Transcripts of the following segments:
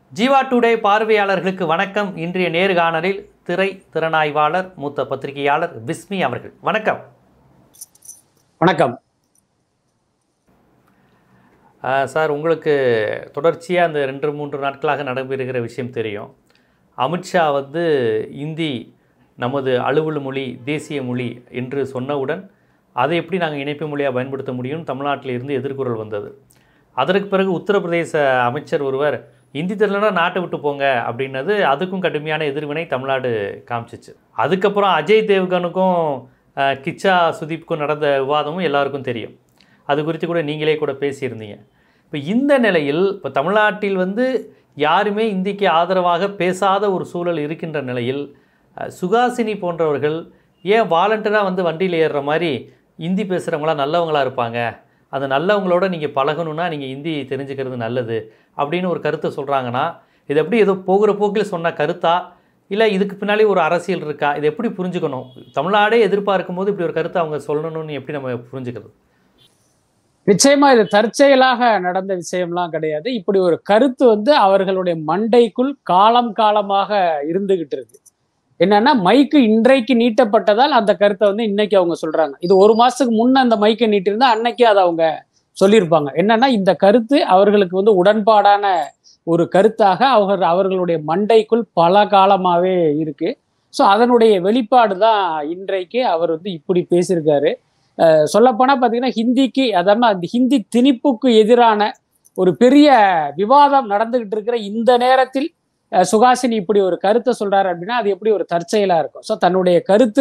Jeeva today பார்வையாளர்களுக்கு வணக்கம். இன்றைய நேர்காணலில் திறனாய்வாளர் மூத்த பத்திரிகையாளர் விஸ்மி அவர்கள். வணக்கம். வணக்கம் சார், உங்களுக்கு தொடர்ச்சியாக அந்த 2-3 நாட்களாக நடைபெறுகிற விஷயம் தெரியும். அமித்ஷா இந்தி நமது அலுவல் மொழி, தேசிய மொழி என்று சொன்னவுடன் அதை எப்படி நாங்கள் இணைப்பு மொழியாக பயன்படுத்த முடியும் தமிழ்நாட்டில் இருந்து எதிர்குரல் வந்தது. அதற்கு பிறகு உத்தரப்பிரதேச அமைச்சர் ஒருவர் இந்தி தெரியலனா நாட்டை விட்டு போங்க அப்படின்னது, அதுக்கும் கடுமையான எதிர்வினை தமிழ்நாடு காமிச்சிச்சு. அதுக்கப்புறம் அஜய் தேவ்கனுக்கும் கிச்சா சுதீப்புக்கும் நடந்த விவாதமும் எல்லாருக்கும் தெரியும். அது குறித்து கூட நீங்களே கூட பேசியிருந்தீங்க. இப்போ இந்த நிலையில் இப்போ தமிழ்நாட்டில் யாருமே இந்திக்கு ஆதரவாக பேசாத ஒரு சூழல் இருக்கின்ற நிலையில் சுஹாசினி போன்றவர்கள் ஏன் வாலண்டராக வண்டியில் ஏறுற மாதிரி இந்தி பேசுகிறவங்களாம் நல்லவங்களாக இருப்பாங்க, அந்த நல்லவங்களோட நீங்கள் பழகணுன்னா நீங்கள் ஹிந்தி தெரிஞ்சுக்கிறது நல்லது அப்படின்னு ஒரு கருத்தை சொல்கிறாங்கன்னா, இது எப்படி ஏதோ போகிற போக்கில் சொன்ன கருத்தா, இல்லை இதுக்கு பின்னாலே ஒரு அரசியல் இருக்கா? இதை எப்படி புரிஞ்சுக்கணும்? தமிழ்நாடே எதிர்பார்க்கும் போது இப்படி ஒரு கருத்தை அவங்க சொல்லணும்னு எப்படி நம்ம புரிஞ்சுக்கிறது? நிச்சயமா இது தற்செயலாக நடந்த விஷயம்லாம் கிடையாது. இப்படி ஒரு கருத்து அவர்களுடைய மண்டைக்குள் காலமாக இருந்துகிட்டு இருக்கு. என்னன்னா, மைக்கு இன்றைக்கு நீட்டப்பட்டதால் அந்த கருத்தை இன்னைக்கு அவங்க சொல்றாங்க. இது 1 மாசத்துக்கு முன்ன அந்த மைக்கை நீட்டிருந்தா அன்னைக்கு அதை அவங்க சொல்லியிருப்பாங்க. என்னன்னா, இந்த கருத்து அவர்களுக்கு உடன்பாடான ஒரு கருத்தாக அவர்களுடைய மண்டைக்குள் பல காலமாவே இருக்கு. ஸோ அதனுடைய வெளிப்பாடு தான் இன்றைக்கு அவர் இப்படி பேசியிருக்காரு. சொல்லப்போனா பார்த்தீங்கன்னா, ஹிந்திக்கு அதாவது அந்த ஹிந்தி திணிப்புக்கு எதிரான ஒரு பெரிய விவாதம் நடந்துகிட்டு இருக்கிற இந்த நேரத்தில் சுஹாசினி இப்படி ஒரு கருத்தை சொல்றாரு அப்படின்னா அது எப்படி ஒரு தற்செயலா இருக்கும். ஸோ தன்னுடைய கருத்து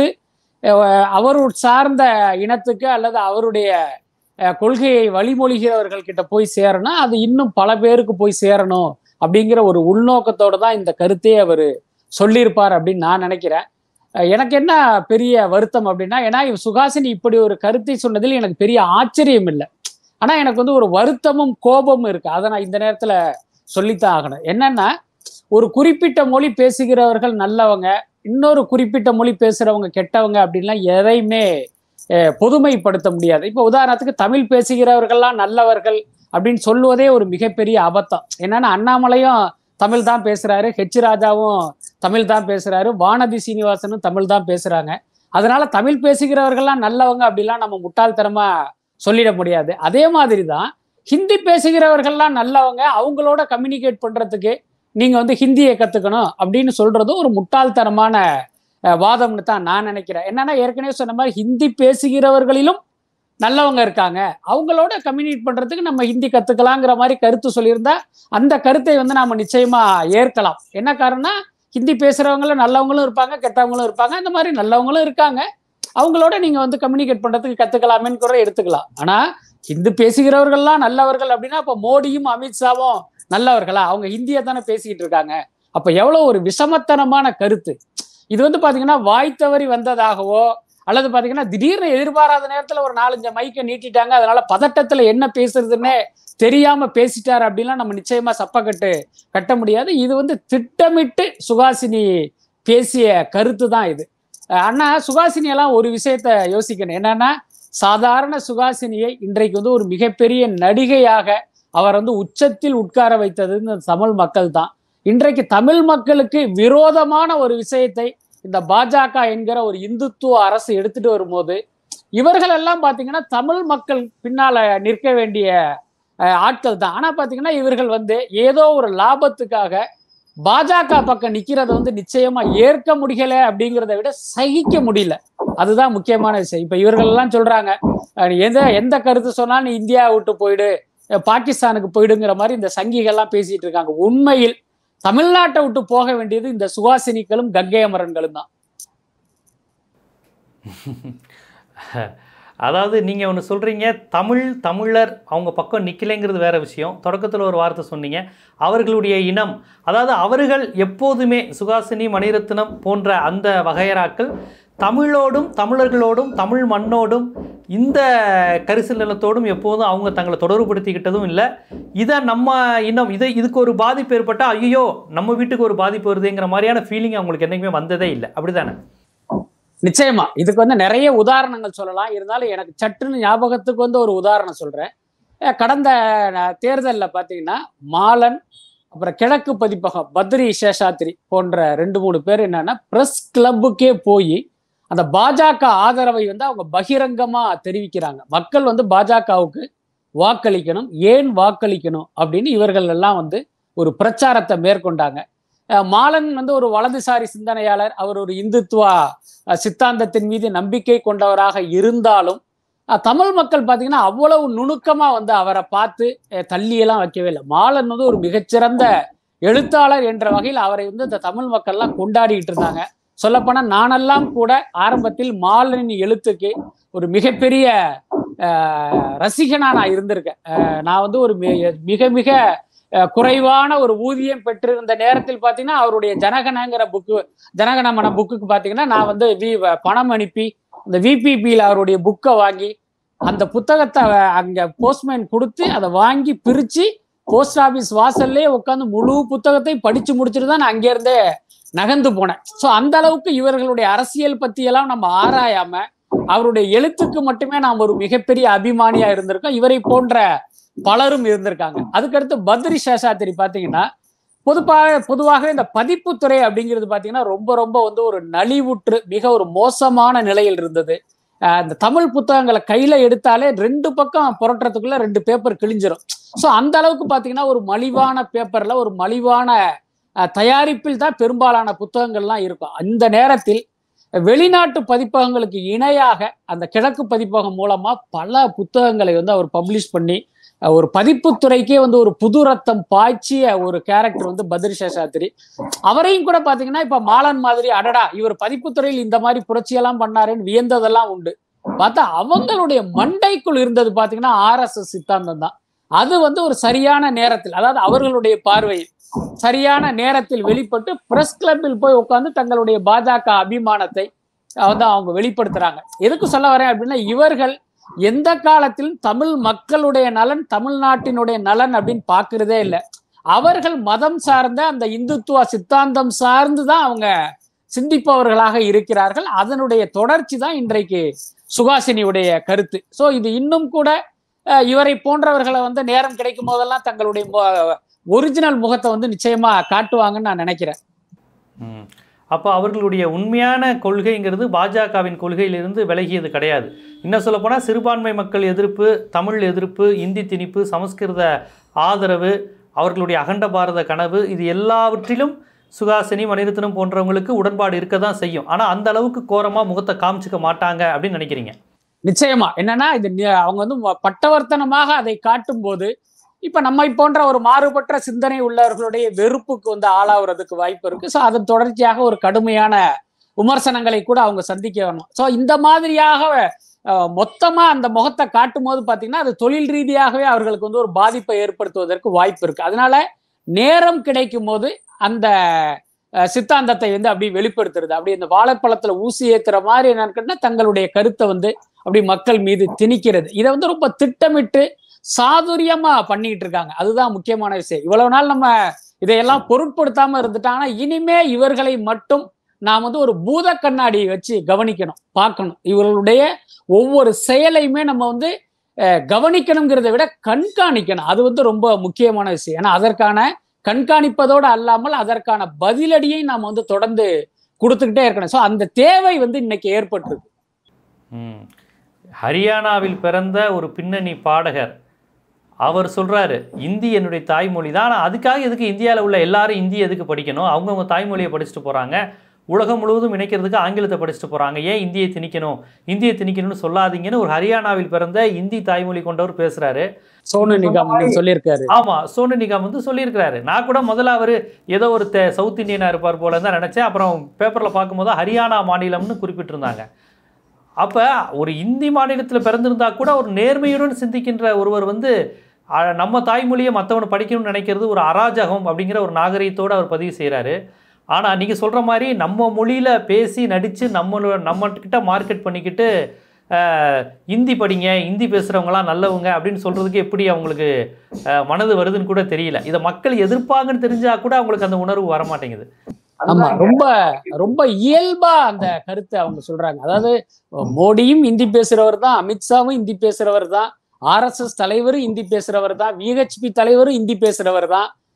அவர் சார்ந்த இனத்துக்கு அல்லது அவருடைய கொள்கையை வழிமொழிகிறவர்கள் கிட்ட போய் சேரணும், அது இன்னும் பல பேருக்கு போய் சேரணும் அப்படிங்கிற ஒரு உள்நோக்கத்தோடு தான் இந்த கருத்தையே அவர் சொல்லியிருப்பார் அப்படின்னு நான் நினைக்கிறேன். எனக்கு என்ன பெரிய வருத்தம் அப்படின்னா, ஏன்னா சுஹாசினி இப்படி ஒரு கருத்தை சொன்னதில் எனக்கு பெரிய ஆச்சரியம் இல்லை. ஆனா எனக்கு ஒரு வருத்தமும் கோபமும் இருக்கு. அதை நான் இந்த நேரத்துல சொல்லித்தான் ஆகணும். என்னன்னா, ஒரு குறிப்பிட்ட மொழி பேசுகிறவர்கள் நல்லவங்க, இன்னொரு குறிப்பிட்ட மொழி பேசுறவங்க கெட்டவங்க அப்படின்லாம் எதையுமே பொதுமைப்படுத்த முடியாது. இப்போ உதாரணத்துக்கு தமிழ் பேசுகிறவர்கள்லாம் நல்லவர்கள் அப்படின்னு சொல்லுவதே ஒரு மிகப்பெரிய அபத்தம். என்னன்னா, அண்ணாமலையும் தமிழ் தான் பேசுறாரு, ஹெச் ராஜாவும் தமிழ் தான் பேசுறாரு, வானதி சீனிவாசனும் தமிழ் தான் பேசுறாங்க. அதனால தமிழ் பேசுகிறவர்கள்லாம் நல்லவங்க அப்படிலாம் நம்ம முட்டாள்தனமா சொல்லிட முடியாது. அதே மாதிரி தான் ஹிந்தி பேசுகிறவர்கள்லாம் நல்லவங்க, அவங்களோட கம்யூனிகேட் பண்றதுக்கு நீங்க ஹிந்தியை கத்துக்கணும் அப்படின்னு சொல்றது ஒரு முட்டாள்தனமான வாதம்னு தான் நான் நினைக்கிறேன். என்னன்னா, ஏற்கனவே சொன்ன மாதிரி ஹிந்தி பேசுகிறவர்களிலும் நல்லவங்க இருக்காங்க, அவங்களோட கம்யூனிகேட் பண்றதுக்கு நம்ம ஹிந்தி கத்துக்கலாங்கிற மாதிரி கருத்து சொல்லியிருந்தா அந்த கருத்தை நாம நிச்சயமா ஏற்கலாம். என்ன காரணம்னா, ஹிந்தி பேசுறவங்களும் நல்லவங்களும் இருப்பாங்க, கெட்டவங்களும் இருப்பாங்க. அந்த மாதிரி நல்லவங்களும் இருக்காங்க, அவங்களோட நீங்க கம்யூனிகேட் பண்றதுக்கு கத்துக்கலாமேன்னு கூட எடுத்துக்கலாம். ஆனா ஹிந்தி பேசுகிறவர்கள்லாம் நல்லவர்கள் அப்படின்னா அப்ப மோடியும் அமித்ஷாவும் நல்லவர்களா? அவங்க ஹிந்தியை தானே பேசிக்கிட்டு இருக்காங்க. அப்ப எவ்வளவு ஒரு விஷமத்தனமான கருத்து இது. பாத்தீங்கன்னா, வாய் தவறி வந்ததாகவோ அல்லது பாத்தீங்கன்னா திடீர்னு எதிர்பாராத நேரத்துல ஒரு 4-5 மைக்கை நீட்டிட்டாங்க, அதனால பதட்டத்துல என்ன பேசுறதுன்னே தெரியாம பேசிட்டாரு அப்படின்லாம் நம்ம நிச்சயமா சப்பக்கட்டு கட்ட முடியாது. இது திட்டமிட்டு சுஹாசினி பேசிய கருத்து தான் இது. ஆனா சுஹாசினி எல்லாம் ஒரு விஷயத்த யோசிக்கணும். என்னன்னா, சாதாரண சுஹாசினியை இன்றைக்கு ஒரு மிகப்பெரிய நடிகையாக அவர் உச்சத்தில் உட்கார வைத்தது இந்த தமிழ் மக்கள் தான். இன்றைக்கு தமிழ் மக்களுக்கு விரோதமான ஒரு விஷயத்தை இந்த பாஜக என்கிற ஒரு இந்துத்துவ அரசு எடுத்துட்டு வரும்போது இவர்கள் எல்லாம் பாத்தீங்கன்னா தமிழ் மக்கள் பின்னால நிற்க வேண்டிய ஆட்கள் தான். ஆனா பாத்தீங்கன்னா இவர்கள் ஏதோ ஒரு லாபத்துக்காக பாஜக பக்கம் நிக்கிறத நிச்சயமா ஏற்க முடியல அப்படிங்கிறத விட சகிக்க முடியல. அதுதான் முக்கியமான விஷயம். இப்ப இவர்கள் எல்லாம் சொல்றாங்க, எந்த கருத்து சொன்னாலும் நீ இந்தியாவை விட்டு போயிடு, பாகிஸ்தானுக்கு போயிடுங்கிற மாதிரி இந்த சங்கிகள்லாம் பேசிட்டு இருக்காங்க. உண்மையில் தமிழ்நாட்டை விட்டு போக வேண்டியது இந்த சுஹாசினிகளும் கங்கை அமரன்களும் தான். அதாவது நீங்கள் ஒன்று சொல்கிறீங்க, தமிழர் அவங்க பக்கம் நிற்கலைங்கிறது வேற விஷயம். தொடக்கத்தில் ஒரு வார்த்தை சொன்னீங்க, அவர்களுடைய இனம், அதாவது அவர்கள் எப்போதுமே சுஹாசினி, மணிரத்னம் போன்ற அந்த வகையராக்கள் தமிழோடும் தமிழர்களோடும் தமிழ் மண்ணோடும் இந்த கரிசல் நிலத்தோடும் எப்போதும் அவங்க தங்களை தொடர்புபடுத்திக்கிட்டதும் இல்லை. இதை நம்ம இன்னும் இதுக்கு ஒரு பாதிப்பு ஏற்பட்டால் ஐயோ நம்ம வீட்டுக்கு ஒரு பாதிப்பு வருதுங்கிற மாதிரியான ஃபீலிங் அவங்களுக்கு என்றைக்குமே வந்ததே இல்லை. அப்படிதானே? நிச்சயமா இதுக்கு நிறைய உதாரணங்கள் சொல்லலாம். இருந்தாலும் எனக்கு சட்டுன்னு ஞாபகத்துக்கு ஒரு உதாரணம் சொல்றேன். கடந்த தேர்தலில் பார்த்தீங்கன்னா மாலன், அப்புறம் கிழக்கு பதிப்பகம் பத்ரி சேஷாத்ரி போன்ற 2-3 பேர் என்னன்னா பிரஸ் கிளப்புக்கே போய் அந்த பாஜக ஆதரவை வந்து அவங்க பகிரங்கமா தெரிவிக்கிறாங்க. மக்கள் வந்து பாஜகவுக்கு வாக்களிக்கணும், ஏன் வாக்களிக்கணும் அப்படின்னு இவர்கள் எல்லாம் வந்து ஒரு பிரச்சாரத்தை மேற்கொண்டாங்க. மாலன் வந்து ஒரு வலதுசாரி சிந்தனையாளர், அவர் ஒரு இந்துத்துவா சித்தாந்தத்தின் மீது நம்பிக்கை கொண்டவராக இருந்தாலும் தமிழ் மக்கள் பார்த்தீங்கன்னா அவ்வளவு நுணுக்கமா வந்து அவரை பார்த்து தள்ளியெல்லாம் வைக்கவே இல்லை. மாலன் வந்து ஒரு மிகச்சிறந்த எழுத்தாளர் என்ற வகையில் அவரை வந்து இந்த தமிழ் மக்கள்லாம் கொண்டாடிட்டு இருந்தாங்க. சொல்லப்போனா நானெல்லாம் கூட ஆரம்பத்தில் மாலனின் எழுத்துக்கு ஒரு மிகப்பெரிய ரசிகனா நான் இருந்திருக்கேன். நான் வந்து ஒரு மிக மிக குறைவான ஒரு ஊதியம் பெற்றிருந்த நேரத்தில் பார்த்தீங்கன்னா அவருடைய ஜனகணமன புக்குக்கு பார்த்தீங்கன்னா நான் வந்து பணம் அனுப்பி இந்த விபிபியில் அவருடைய புக்கை வாங்கி அந்த புத்தகத்தை அங்கே போஸ்ட்மேன் கொடுத்து அதை வாங்கி பிரித்து போஸ்ட் ஆஃபீஸ் வாசல்லே உட்காந்து முழு புத்தகத்தையும் படித்து முடிச்சுட்டு தான் நான் அங்கேருந்தே நகர்ந்து போனேன். ஸோ அந்த அளவுக்கு இவர்களுடைய அரசியல் பற்றியெல்லாம் நம்ம ஆராயாம அவருடைய எழுத்துக்கு மட்டுமே நாம் ஒரு மிகப்பெரிய அபிமானியா இருந்திருக்கோம். இவரை போன்ற பலரும் இருந்திருக்காங்க. அதுக்கடுத்து பத்ரி சேஷாத்ரி பார்த்தீங்கன்னா பொதுவாகவே இந்த பதிப்புத்துறை அப்படிங்கிறது பார்த்தீங்கன்னா ரொம்ப ரொம்ப வந்து ஒரு நலிவுற்று மிக ஒரு மோசமான நிலையில் இருந்தது. இந்த தமிழ் புத்தகங்களை கையில எடுத்தாலே 2 பக்கம் புரட்டுறதுக்குள்ள 2 பேப்பர் கிழிஞ்சிரும். ஸோ அந்த அளவுக்கு பார்த்தீங்கன்னா ஒரு மலிவான பேப்பர்ல ஒரு மலிவான தயாரிப்பில் தான் பெரும்பாலான புத்தகங்கள்லாம் இருக்கும். அந்த நேரத்தில் வெளிநாட்டு பதிப்பகங்களுக்கு இணையாக அந்த கிழக்கு பதிப்பகம் மூலமா பல புத்தகங்களை வந்து அவர் பப்ளிஷ் பண்ணி ஒரு பதிப்புத்துறைக்கே வந்து ஒரு புது ரத்தம் பாய்ச்சிய ஒரு கேரக்டர் வந்து பத்ரி சேஷாத்ரி. அவரையும் கூட பாத்தீங்கன்னா இப்ப மாலன் மாதிரி அடடா இவர் பதிப்புத்துறையில் இந்த மாதிரி புரட்சியெல்லாம் பண்ணாருன்னு வியந்ததெல்லாம் உண்டு. பார்த்தா அவங்களுடைய மண்டைக்குள் இருந்தது பாத்தீங்கன்னா RSS சித்தாந்தம் தான். அது வந்து ஒரு சரியான நேரத்தில், அதாவது அவர்களுடைய பார்வையில் சரியான நேரத்தில் வெளிப்பட்டு பிரஸ் கிளப்பில் போய் உட்கார்ந்து தங்களுடைய பாஜக அபிமானத்தை வந்து அவங்க வெளிப்படுத்துறாங்க. எதுக்கு சொல்ல வரேன் அப்படின்னா இவர்கள் எந்த காலத்திலும் தமிழ் மக்களுடைய நலன், தமிழ்நாட்டினுடைய நலன் அப்படின்னு பார்க்கறதே இல்லை. அவர்கள் மதம் சார்ந்த அந்த இந்துத்துவ சித்தாந்தம் சார்ந்துதான் அவங்க சிந்திப்பவர்களாக இருக்கிறார்கள். அதனுடைய தொடர்ச்சி தான் இன்றைக்கு சுஹாசினியுடைய கருத்து. ஸோ இது இன்னும் கூட இவரை போன்றவர்களை வந்து நேரம் கிடைக்கும் போதெல்லாம் தங்களுடைய ஒரிஜினல் முகத்தை வந்து நிச்சயமா காட்டுவாங்கன்னு நான் நினைக்கிறேன். அப்போ அவர்களுடைய உண்மையான கொள்கைங்கிறது பாஜகவின் கொள்கையிலிருந்து விலகியது கிடையாது. இன்னும் சொல்லப்போனால் சிறுபான்மை மக்கள் எதிர்ப்பு, தமிழ் எதிர்ப்பு, இந்தி திணிப்பு, சமஸ்கிருத ஆதரவு, அவர்களுடைய அகண்ட பாரத கனவு, இது எல்லாவற்றிலும் சுஹாசினி, மணிரத்னம் போன்றவங்களுக்கு உடன்பாடு இருக்க தான் செய்யும். ஆனால் அந்த அளவுக்கு கோரமாக முகத்தை காமிச்சிக்க மாட்டாங்க அப்படின்னு நினைக்கிறீங்க? நிச்சயமா. என்னன்னா இது அவங்க வந்து பட்டவர்த்தனமாக அதை காட்டும் போது இப்ப நம்மை போன்ற ஒரு மாறுபட்ட சிந்தனை உள்ளவர்களுடைய வெறுப்புக்கு வந்து ஆளாகிறதுக்கு வாய்ப்பு இருக்கு. ஸோ அதன் தொடர்ச்சியாக ஒரு கடுமையான விமர்சனங்களை கூட அவங்க சந்திக்க வேணும். ஸோ இந்த மாதிரியாக மொத்தமா அந்த முகத்தை காட்டும் போது பாத்தீங்கன்னா அது தொழில் ரீதியாகவே அவர்களுக்கு வந்து ஒரு பாதிப்பை ஏற்படுத்துவதற்கு வாய்ப்பு இருக்கு. அதனால நேரம் கிடைக்கும் போது அந்த சித்தாந்தத்தை வந்து அப்படி வெளிப்படுத்துறது, அப்படி இந்த வாழைப்பழத்துல ஊசி ஏத்துற மாதிரி என்னன்னு தங்களுடைய கருத்தை வந்து அப்படி மக்கள் மீது திணிக்கிறது. இதை வந்து ரொம்ப திட்டமிட்டு சாதுரியமா பண்ணிட்டு இருக்காங்க. அதுதான் முக்கியமான விஷயம். இவ்வளவு நாள் நம்ம இதையெல்லாம் பொருட்படுத்தாம இருந்துட்டாங்கன்னா இனிமே இவர்களை மட்டும் நாம் வந்து ஒரு பூத கண்ணாடி வச்சு கவனிக்கணும், பார்க்கணும். இவர்களுடைய ஒவ்வொரு செயலையுமே நம்ம வந்து கவனிக்கணுங்கிறத விட கண்காணிக்கணும். அது வந்து ரொம்ப முக்கியமான விஷயம். ஏன்னா அதற்கான கண்காணிப்பதோடு அல்லாமல் அதற்கான பதிலடியை நாம் வந்து தொடர்ந்து கொடுத்துக்கிட்டே இருக்கணும். ஸோ அந்த தேவை வந்து இன்னைக்கு ஏற்பட்டிருக்கு. ஹரியானாவில் பிறந்த ஒரு பின்னணி பாடகர் அவர் சொல்கிறாரு, இந்தி என்னுடைய தாய்மொழி தான், ஆனால் அதுக்காக எதுக்கு இந்தியாவில் உள்ள எல்லாரும் இந்தி எதுக்கு படிக்கணும்? அவங்கவுங்க தாய்மொழியை படிச்சுட்டு போகிறாங்க, உலகம் முழுவதும் இணைக்கிறதுக்கு ஆங்கிலத்தை படிச்சுட்டு போகிறாங்க, ஏன் இந்தியை திணிக்கணும்? இந்தியை திணிக்கணும்னு சொல்லாதீங்கன்னு ஒரு ஹரியானாவில் பிறந்த இந்தி தாய்மொழி கொண்டவர் பேசுகிறாரு. சோனு நிகாம் சொல்லியிருக்காரு. ஆமாம், சோனு நிகாம் வந்து சொல்லியிருக்கிறாரு. நான் கூட முதல்ல அவர் ஏதோ ஒரு சவுத் இந்தியனாக இருப்பார் போல தான் நினச்சேன். அப்புறம் பேப்பரில் பார்க்கும்போது ஹரியானா மாநிலம்னு குறிப்பிட்டிருந்தாங்க. அப்போ ஒரு இந்தி மாநிலத்தில் பிறந்திருந்தா கூட ஒரு நேர்மையுடன் சிந்திக்கின்ற ஒருவர் வந்து நம்ம தாய்மொழியை மற்றவனை படிக்கணும்னு நினைக்கிறது ஒரு அராஜகம் அப்படிங்கிற ஒரு நாகரிகத்தோடு அவர் பதிவு செய்கிறாரு. ஆனால் நீங்கள் சொல்கிற மாதிரி நம்ம மொழியில் பேசி நடித்து நம்மகிட்ட மார்க்கெட் பண்ணிக்கிட்டு இந்தி படிங்க, இந்தி பேசுகிறவங்களாம் நல்லவங்க அப்படின்னு சொல்கிறதுக்கு எப்படி அவங்களுக்கு மனது வருதுன்னு கூட தெரியல. இதை மக்கள் எதிர்ப்பாங்கன்னு தெரிஞ்சால் கூட அவங்களுக்கு அந்த உணர்வு வரமாட்டேங்குது. ஆமா, ரொம்ப ரொம்ப இயல்பா அந்த கருத்தை அவங்க சொல்றாங்க. அதாவது மோடியும் இந்தி பேசுறவர் தான், அமித்ஷாவும் இந்தி பேசுறவர் தான், RSS தலைவரும் இந்தி பேசுறவர் தான், VHP தலைவரும் இந்தி பேசுறவர் தான்,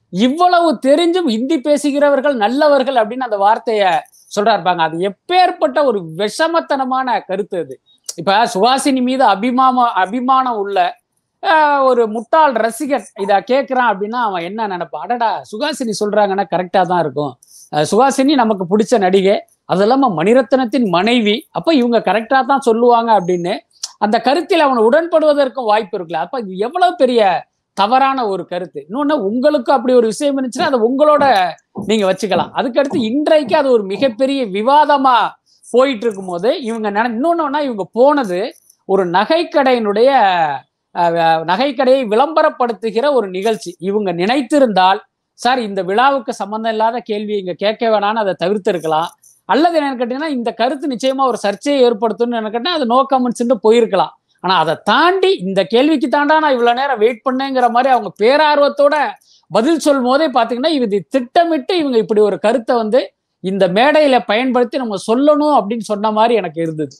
இவ்வளவு தெரிஞ்சும் இந்தி பேசுகிறவர்கள் நல்லவர்கள் அப்படின்னு அந்த வார்த்தைய சொல்றாருப்பாங்க. அது எப்பேற்பட்ட ஒரு விஷமத்தனமான கருத்து அது. இப்ப சுஹாசினி மீது அபிமானம் உள்ள ஒரு முட்டாள் ரசிகர் இத கேட்கிறான் அப்படின்னா அவன் என்ன நினைப்பான்? அடடா, சுஹாசினி சொல்றாங்கன்னா கரெக்டா தான் இருக்கும், சுஹாசினி நமக்கு பிடிச்ச நடிகை, அது இல்லாம மணிரத்னத்தின் மனைவி, அப்ப இவங்க கரெக்டா தான் சொல்லுவாங்க அப்படின்னு அந்த கருத்தில் அவன் உடன்படுவதற்கும் வாய்ப்பு இருக்குல்ல. அப்ப இது எவ்வளவு பெரிய தவறான ஒரு கருத்து. இன்னொன்னு, உங்களுக்கு அப்படி ஒரு விஷயம் இருந்துச்சுன்னா அதை உங்களோட நீங்க வச்சுக்கலாம். அதுக்கடுத்து இன்றைக்கு அது ஒரு மிகப்பெரிய விவாதமா போயிட்டு இருக்கும் போது இவங்க இன்னொன்னா, இவங்க போனது ஒரு நகைக்கடையினுடைய நகைக்கடையை விளம்பரப்படுத்துகிற ஒரு நிகழ்ச்சி. இவங்க நினைத்திருந்தால், சார் இந்த விழாவுக்கு சம்பந்தம் இல்லாத கேள்வி இங்க கேட்க வேணான்னு அதை தவிர்த்து இருக்கலாம். அல்லது என்னன்னு கேட்டீங்கன்னா, இந்த கருத்து நிச்சயமா ஒரு சர்ச்சையை ஏற்படுத்தும்னு என்ன கேட்டா அது நோ கமெண்ட்ஸ் போயிருக்கலாம். ஆனா அதை தாண்டி இந்த கேள்விக்கு தாண்டா நான் இவ்வளவு நேரம் வெயிட் பண்ணேங்கிற மாதிரி அவங்க பேரார்வத்தோட பதில் சொல்லும் போதே பாத்தீங்கன்னா, இது திட்டமிட்டு இவங்க இப்படி ஒரு கருத்தை இந்த மேடையில பயன்படுத்தி நம்ம சொல்லணும் அப்படின்னு சொன்ன மாதிரி எனக்கு இருந்தது.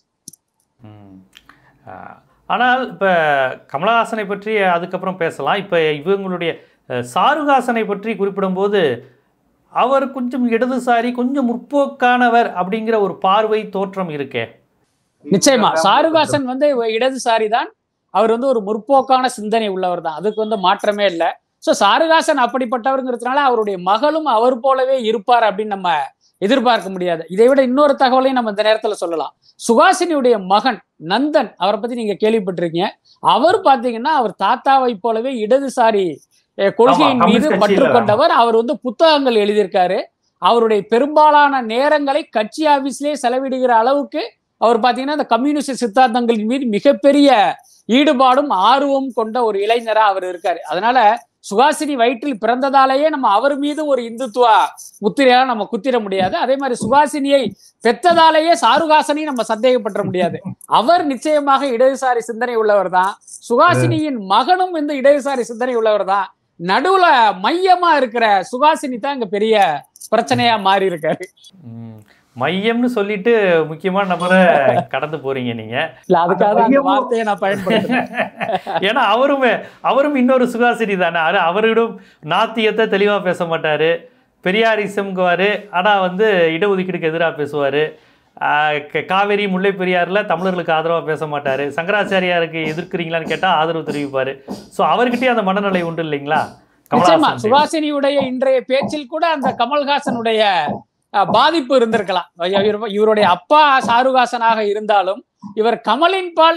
ஆனால் இப்போ கமலஹாசனை பற்றி அதுக்கப்புறம் பேசலாம். இப்போ இவங்களுடைய சாருஹாசனை பற்றி குறிப்பிடும்போது அவர் கொஞ்சம் இடதுசாரி, கொஞ்சம் முற்போக்கானவர் அப்படிங்கிற ஒரு பார்வை தோற்றம் இருக்கே. நிச்சயமா சாருஹாசன் இடதுசாரி தான். அவர் ஒரு முற்போக்கான சிந்தனை உள்ளவர் தான், அதுக்கு மாற்றமே இல்லை. ஸோ சாருஹாசன் அப்படிப்பட்டவருங்கிறதுனால அவருடைய மகளும் அவர் போலவே இருப்பார் அப்படின்னு நம்ம எதிர்பார்க்க முடியாது. இதை விட இன்னொரு தகவலையும் நம்ம இந்த நேரத்துல சொல்லலாம். சுஹாசினியுடைய மகன் நந்தன், அவரை பத்தி நீங்க கேள்விப்பட்டிருக்கீங்க. அவர் பாத்தீங்கன்னா அவர் தாத்தாவை போலவே இடதுசாரி கொள்கையின் மீது பற்று கொண்டவர். அவர் புத்தகங்கள் எழுதியிருக்காரு. அவருடைய பெரும்பாலான நேரங்களை கட்சி ஆபீஸ்லயே செலவிடுகிற அளவுக்கு அவர் பாத்தீங்கன்னா இந்த கம்யூனிஸ்ட் சித்தாந்தங்களின் மீது மிகப்பெரிய ஈடுபாடும் ஆர்வமும் கொண்ட ஒரு இளைஞரா அவர் இருக்காரு. அதனால சுஹாசினி வயிற்றில் பிறந்ததாலேயே நம்ம அவர் மீது ஒரு இந்துத்துவ முத்திரையா நம்ம குத்திர முடியாது. அதே மாதிரி சுஹாசினியை பெற்றதாலேயே சாருஹாசனையும் நம்ம சந்தேகப்பட்ட முடியாது. அவர் நிச்சயமாக இடதுசாரி சிந்தனை உள்ளவர் தான். சுஹாசினியின் மகனும் இடதுசாரி சிந்தனை உள்ளவர் தான். நடுவுல மையமா இருக்கிற சுஹாசினி தான் இங்க பெரிய பிரச்சனையா மாறி இருக்காரு. மையம்னு சொல்லிட்டு முக்கியமான நபரை கடந்து போறீங்க நீங்க. அதுக்காக அந்த வார்த்தையை நான் பயன்படுத்துறேன். ஏன்னா அவரும் இன்னொரு சுஹாசினி தானே. அவரிடம் நாத்தியத்தை தெளிவா பேச மாட்டாரு, பெரியாரிசம்ங்குவாரு, ஆனா இடஒதுக்கீடுக்கு எதிராக பேசுவாரு. காவேரி முல்லை பெரியாறுல தமிழர்களுக்கு ஆதரவா பேச மாட்டாரு. சங்கராச்சாரியாருக்கு எதிர்க்கிறீங்களான்னு கேட்டா ஆதரவு தெரிவிப்பாரு. ஸோ அவர்கிட்டயே அந்த மனநிலை உண்டு இல்லைங்களா? சுஹாசினியுடைய இன்றைய பேச்சில் கூட அந்த கமல்ஹாசனுடைய பாதிப்பு இருந்திருக்கலாம். இவருடைய அப்பா சாருஹாசனாக இருந்தாலும் இவர் கமலின் பால்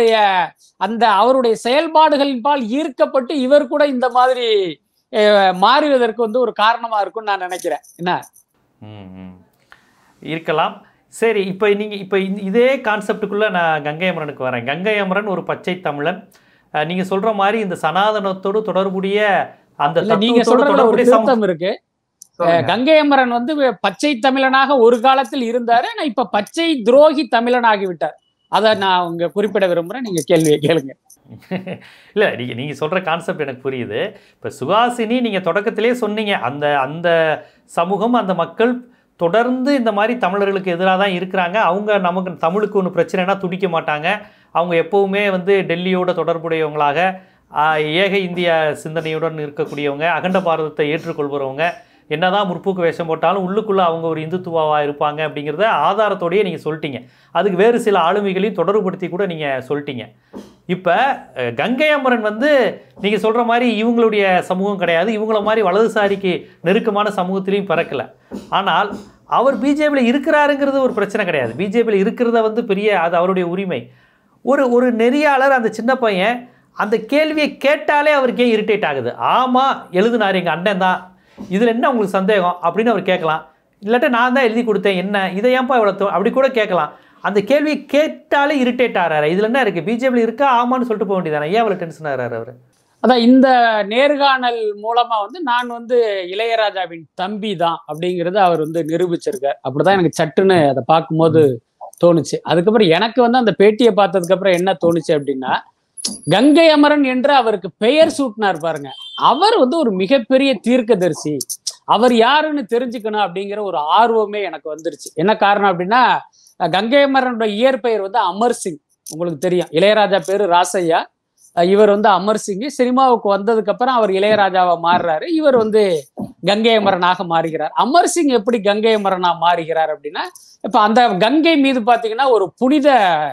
அவருடைய செயல்பாடுகளின் பால் ஈர்க்கப்பட்டு இவர் கூட இந்த மாதிரி மாறுவதற்கு ஒரு காரணமா இருக்கும்னு நான் நினைக்கிறேன். என்ன இருக்கலாம். சரி, இப்போ இதே கான்செப்டுக்குள்ள நான் கங்கை அமரனுக்கு வரேன். கங்கை அமரன் ஒரு பச்சை தமிழன். நீங்க சொல்ற மாதிரி இந்த சனாதனத்தோடு தொடர்புடைய அந்த நீங்க சொல்ற ஒரு திருத்தம் இருக்கு. கங்கை அமரன் பச்சை தமிழனாக ஒரு காலத்தில் இருந்தாரு. ஆனா இப்ப பச்சை துரோகி தமிழன் ஆகிவிட்டார். அதை நான் உங்க குறிப்பிட விரும்புறேன். நீங்க கேள்வியை கேளுங்க. இல்ல நீங்க சொல்ற கான்செப்ட் எனக்கு புரியுது. இப்ப சுஹாசினி நீங்க தொடக்கத்திலே சொன்னீங்க, அந்த சமூகம், அந்த மக்கள் தொடர்ந்து இந்த மாதிரி தமிழர்களுக்கு எதிராக தான் இருக்கிறாங்க. அவங்க நமக்கு தமிழுக்கு ஒன்று பிரச்சனைனா துடிக்க மாட்டாங்க. அவங்க எப்பவுமே டெல்லியோட தொடர்புடையவங்களாக, ஏக இந்திய சிந்தனையுடன் இருக்கக்கூடியவங்க, அகண்ட பாரதத்தை ஏற்றுக்கொள்பவங்க, என்னதான் முற்போக்கு வேஷம் போட்டாலும் உள்ளுக்குள்ளே அவங்க ஒரு இந்துத்துவாவாக இருப்பாங்க அப்படிங்கிறத ஆதாரத்தோடையே நீங்கள் சொல்லிட்டீங்க. அதுக்கு வேறு சில ஆளுமைகளையும் தொடர்புபடுத்தி கூட நீங்கள் சொல்லிட்டீங்க. இப்போ கங்கை அமரன் நீங்கள் சொல்கிற மாதிரி இவங்களுடைய சமூகம் கிடையாது, இவங்கள மாதிரி வலதுசாரிக்கு நெருக்கமான சமூகத்திலையும் பிறக்கலை. ஆனால் அவர் பிஜேபியில் இருக்கிறாருங்கிறது ஒரு பிரச்சனை கிடையாது. பிஜேபியில் இருக்கிறத பெரிய அது அவருடைய உரிமை. ஒரு நெறியாளர், அந்த சின்ன பையன் அந்த கேள்வியை கேட்டாலே அவருக்கு ஏன் இரிட்டேட் ஆகுது? ஆமாம் எழுதுனார் எங்கள் அண்ணன் தான், இதில் என்ன உங்களுக்கு சந்தேகம் அப்படின்னு அவர் கேட்கலாம். இல்லாட்ட நான் தான் எழுதி கொடுத்தேன், என்ன இதை ஏன்பா இவ்வளோ அப்படி கூட கேட்கலாம். அந்த கேள்வியை கேட்டாலே இரிட்டேட் ஆகிறாரு. இதில் என்ன இருக்குது? பிஜேபியில் இருக்கா ஆமான்னு சொல்லிட்டு போக வேண்டியதானே, ஏன் அவ்வளோ டென்ஷன் ஆகிறாரு அவர்? அதான் இந்த நேர்காணல் மூலமா நான் இளையராஜாவின் தம்பி தான் அப்படிங்கிறத அவர் நிரூபிச்சிருக்கார். அப்படிதான் எனக்கு சட்டுன்னு அதை பார்க்கும்போது தோணுச்சு. அதுக்கப்புறம் எனக்கு அந்த பேட்டியை பார்த்ததுக்கு அப்புறம் என்ன தோணுச்சு அப்படின்னா, கங்கை அமரன் என்று அவருக்கு பெயர் சூட்டினார் பாருங்க, அவர் ஒரு மிகப்பெரிய தீர்க்கதரிசி, அவர் யாருன்னு தெரிஞ்சுக்கணும் அப்படிங்கிற ஒரு ஆர்வமே எனக்கு வந்துருச்சு. என்ன காரணம் அப்படின்னா, கங்கை அமரனுடைய இயற்பெயர் அமர் சிங். உங்களுக்கு தெரியும், இளையராஜா பேரு ராசையா, இவர் வந்து அமர் சிங். சினிமாவுக்கு வந்ததுக்கு அப்புறம் அவர் இளையராஜாவா மாறுறாரு. இவர் வந்து கங்கை அமரனாக மாறுகிறார். அமர் சிங் எப்படி கங்கை அமரனா மாறுகிறார் அப்படின்னா, இப்ப அந்த கங்கை மீது பாத்தீங்கன்னா ஒரு புனித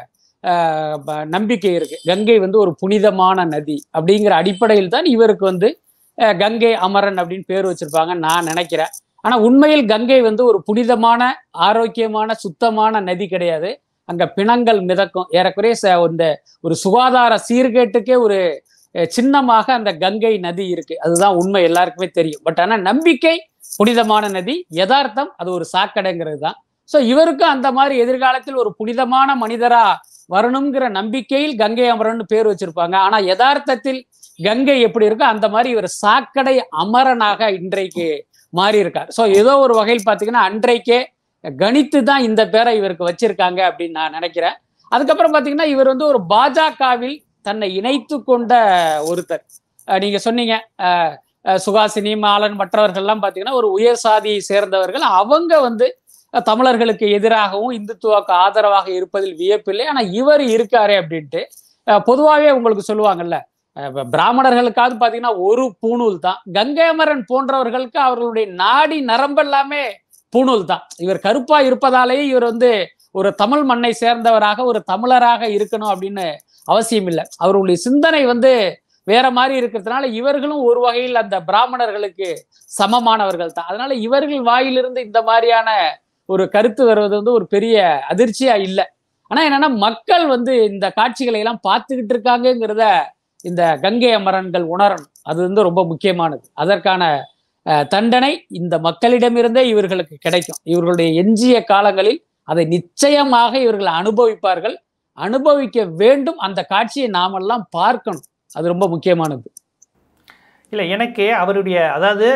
நம்பிக்கை இருக்கு. கங்கை வந்து ஒரு புனிதமான நதி அப்படிங்கிற அடிப்படையில் தான் இவருக்கு வந்து கங்கை அமரன் அப்படின்னு பேர் வச்சிருப்பாங்கன்னு நான் நினைக்கிறேன். ஆனா உண்மையில் கங்கை வந்து ஒரு புனிதமான, ஆரோக்கியமான, சுத்தமான நதி கிடையாது. அங்க பிணங்கள் மிதக்கும். ஏறக்குறைய இந்த ஒரு சுகாதார சீர்கேட்டுக்கே ஒரு சின்னமாக அந்த கங்கை நதி இருக்கு. அதுதான் உண்மை, எல்லாருக்குமே தெரியும். பட் ஆனா நம்பிக்கை புனிதமான நதி, யதார்த்தம் அது ஒரு சாக்கடைங்கிறது தான். ஸோ இவருக்கும் அந்த மாதிரி எதிர்காலத்தில் ஒரு புனிதமான மனிதரா வரணுங்கிற நம்பிக்கையில் கங்கை அமரன் பேர் வச்சிருப்பாங்க. ஆனா யதார்த்தத்தில் கங்கை எப்படி இருக்கோ அந்த மாதிரி இவர் சாக்கடை அமரனாக இன்றைக்கு மாறி இருக்கார். ஸோ ஏதோ ஒரு வகையில் பார்த்தீங்கன்னா அன்றைக்கே கணித்து தான் இந்த பேரை இவருக்கு வச்சிருக்காங்க அப்படின்னு நான் நினைக்கிறேன். அதுக்கப்புறம் பார்த்தீங்கன்னா இவர் வந்து ஒரு பாஜகவில் தன்னை இணைத்து கொண்ட ஒருத்தர். நீங்க சொன்னீங்க சுஹாசினி, மாலன், மற்றவர்கள்லாம் பார்த்தீங்கன்னா ஒரு உயர் சாதியை சேர்ந்தவர்கள். அவங்க வந்து தமிழர்களுக்கு எதிராகவும் இந்துத்துவாக்கு ஆதரவாக இருப்பதில் வியப்பில்லை. ஆனா இவர் இருக்காரு அப்படின்ட்டு பொதுவாகவே உங்களுக்கு சொல்லுவாங்கல்ல, பிராமணர்களுக்காவது பாத்தீங்கன்னா ஒரு பூணூல் தான். கங்கை அமரன் போன்றவர்களுக்கு அவர்களுடைய நாடி நரம்பெல்லாமே பூணூல் தான். இவர் கருப்பா இருப்பதாலேயே இவர் வந்து ஒரு தமிழ் மண்ணை சேர்ந்தவராக, ஒரு தமிழராக இருக்கணும் அப்படின்னு அவசியம் இல்லை. அவர்களுடைய சிந்தனை வந்து வேற மாதிரி இருக்கிறதுனால இவர்களும் ஒரு வகையில் அந்த பிராமணர்களுக்கு சமமானவர்கள் தான். அதனால இவர்கள் வாயிலிருந்து இந்த மாதிரியான ஒரு கருத்து வருவது வந்து ஒரு பெரிய அதிர்ச்சியா இல்லை. ஆனா என்னன்னா மக்கள் வந்து இந்த காட்சிகளை எல்லாம் பார்த்துக்கிட்டு இருக்காங்கிறத இந்த கங்கை அமரன்கள் உணரணும். அது வந்து ரொம்ப முக்கியமானது. அதற்கான தண்டனை இந்த மக்களிடமிருந்தே இவர்களுக்கு கிடைக்கும். இவர்களுடைய எஞ்சிய காலங்களில் அதை நிச்சயமாக இவர்கள் அனுபவிப்பார்கள், அனுபவிக்க வேண்டும். அந்த காட்சியை நாமெல்லாம் பார்க்கணும். அது ரொம்ப முக்கியமானது. இல்லை, எனக்கு அவருடைய அதாவது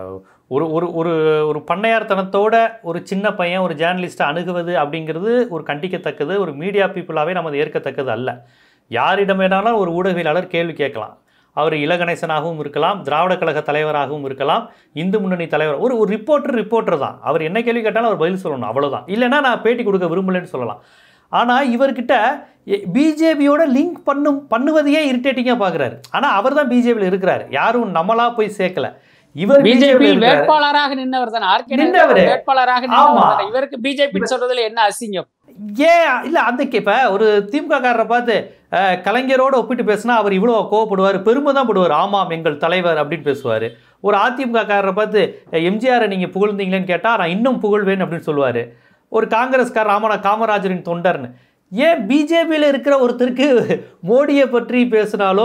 ஒரு ஒரு ஒரு ஒரு பண்ணையார்த்தனத்தோட ஒரு சின்ன பையன் ஒரு ஜேர்னலிஸ்ட்டை அணுகுவது அப்படிங்கிறது ஒரு கண்டிக்கத்தக்கது, ஒரு மீடியா பீப்புளாகவே நம்ம அதை ஏற்கத்தக்கது அல்ல. யாரிடம் வேணாலும் ஒரு ஊடகவியலாளர் கேள்வி கேட்கலாம். அவர் இலகணேசனாகவும் இருக்கலாம், திராவிட கழக தலைவராகவும் இருக்கலாம், இந்து முன்னணி தலைவர், ஒரு ஒரு ரிப்போர்ட்டர் தான். அவர் என்ன கேள்வி கேட்டாலும் அவர் பதில் சொல்லணும், அவ்வளோதான். இல்லைன்னா நான் பேட்டி கொடுக்க விரும்பலைன்னு சொல்லலாம். ஆனால் இவர்கிட்ட பிஜேபியோட லிங்க் பண்ணுவதையே இரிட்டேட்டிங்காக பார்க்குறாரு. ஆனால் அவர் தான் பிஜேபியில் இருக்கிறார், யாரும் நம்மளா போய் சேர்க்கல. இவர் பிஜேபி வேட்பாளராக நின்றவர் தான். வேட்பாளராக இவருக்கு பிஜேபி சொல்றதுல என்ன அசிங்கம்? ஏன் இல்லை, அந்த இப்ப ஒரு திமுக காரரை பார்த்து கலைஞரோட ஒப்பிட்டு பேசினா அவர் இவ்வளோ கோவப்படுவார், பெருமை தான் படுவார். ஆமாம் எங்கள் தலைவர் அப்படின்னு பேசுவார். ஒரு அதிமுக காரரை பார்த்து எம்ஜிஆரை நீங்கள் புகழ்ந்தீங்களேன்னு கேட்டால் நான் இன்னும் புகழ்வேன் அப்படின்னு சொல்லுவார். ஒரு காங்கிரஸ்காரர் ஆமா நான் காமராஜரின் தொண்டர்னு. ஏன் பிஜேபியில் இருக்கிற ஒருத்தருக்கு மோடியை பற்றி பேசினாலோ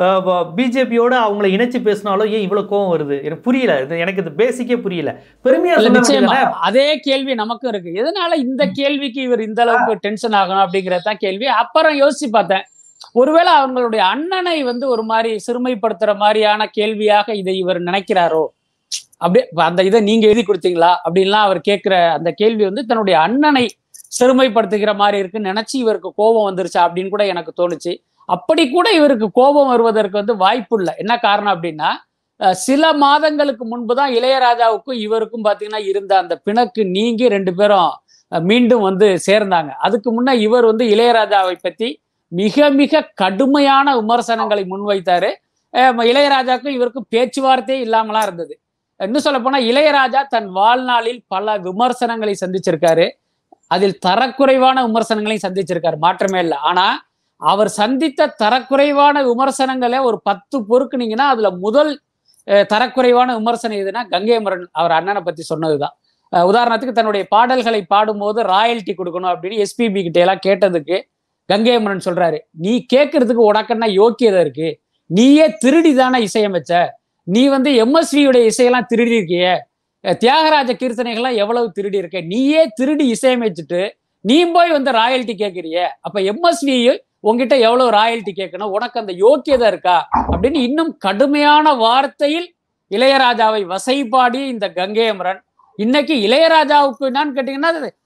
பிஜேபியோட அவங்கள இணைச்சு பேசினாலோ ஏன் இவ்வளவு கோவம் வருது? எனக்கு புரியல. எனக்கு இது பேசிக்கே புரியல. பெருமையா நிச்சயமா அதே கேள்வி நமக்கும் இருக்கு. எதனால இந்த கேள்விக்கு இவர் இந்த அளவுக்கு டென்ஷன் ஆகணும் அப்படிங்கறதான் கேள்வி. அப்புறம் யோசிச்சு பார்த்தேன், ஒருவேளை அவங்களுடைய அண்ணனை வந்து ஒரு மாதிரி சிறுமைப்படுத்துற மாதிரியான கேள்வியாக இதை இவர் நினைக்கிறாரோ, அப்படியே அந்த இதை நீங்க எழுதி கொடுத்தீங்களா அப்படின்லாம் அவர் கேட்கிற அந்த கேள்வி வந்து தன்னுடைய அண்ணனை சிறுமைப்படுத்துகிற மாதிரி இருக்குன்னு நினைச்சு இவருக்கு கோபம் வந்துருச்சா அப்படின்னு கூட எனக்கு தோணுச்சு. அப்படி கூட இவருக்கு கோபம் வருவதற்கு வந்து வாய்ப்பு இல்லை. என்ன காரணம் அப்படின்னா, சில மாதங்களுக்கு முன்புதான் இளையராஜாவுக்கும் இவருக்கும் பார்த்தீங்கன்னா இருந்த அந்த பிணக்கு நீங்கி 2 பேரும் மீண்டும் வந்து சேர்ந்தாங்க. அதுக்கு முன்ன இவர் வந்து இளையராஜாவை பற்றி மிக மிக கடுமையான விமர்சனங்களை முன்வைத்தாரு. இளையராஜாவுக்கும் இவருக்கும் பேச்சுவார்த்தையே இல்லாமலாம் இருந்தது. இன்னும் சொல்ல போனா இளையராஜா தன் வாழ்நாளில் பல விமர்சனங்களை சந்திச்சிருக்காரு. அதில் தரக்குறைவான விமர்சனங்களையும் சந்திச்சிருக்காரு, மாற்றமே இல்லை. ஆனா அவர் சந்தித்த தரக்குறைவான விமர்சனங்களை ஒரு 10 பொறுக்குனீங்கன்னா அதுல முதல் தரக்குறைவான விமர்சனம் எதுனா கங்கை அமரன் அவர் அண்ணனை பத்தி சொன்னதுதான். உதாரணத்துக்கு தன்னுடைய பாடல்களை பாடும்போது ராயல்டி கொடுக்கணும் அப்படின்னு எஸ்பிபி கிட்ட எல்லாம் கேட்டதுக்கு கங்கை அமரன் சொல்றாரு, நீ கேட்கறதுக்கு உனக்குன்னா யோக்கியதை இருக்கு, நீயே திருடி தானே இசையமைச்ச, நீ வந்து எம்எஸ்வியுடைய இசையெல்லாம் திருடி இருக்கிய, தியாகராஜ கீர்த்தனைகள்லாம் எவ்வளவு திருடி இருக்க, நீயே திருடி இசையமைச்சுட்டு நீ போய் வந்து ராயல்டி கேட்கிறிய, அப்ப எம்எஸ்வி உங்ககிட்ட எவ்வளவு ராயல்டி கேட்கணும், உனக்கு அந்த யோக்கியதை இருக்கா அப்படின்னு இன்னும் கடுமையான வார்த்தையில் இளையராஜாவை வசைபாடி இந்த கங்கை அமரன். இன்னைக்கு இளையராஜாவுக்கு என்னன்னு கேட்டீங்கன்னா